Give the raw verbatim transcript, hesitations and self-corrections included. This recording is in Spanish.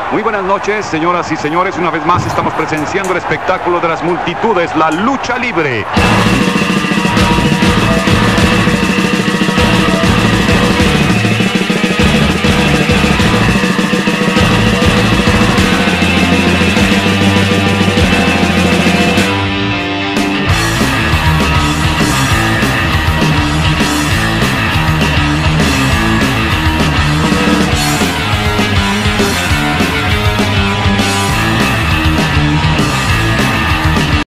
Muy buenas noches, señoras y señores. Una vez más estamos presenciando el espectáculo de las multitudes, la lucha libre.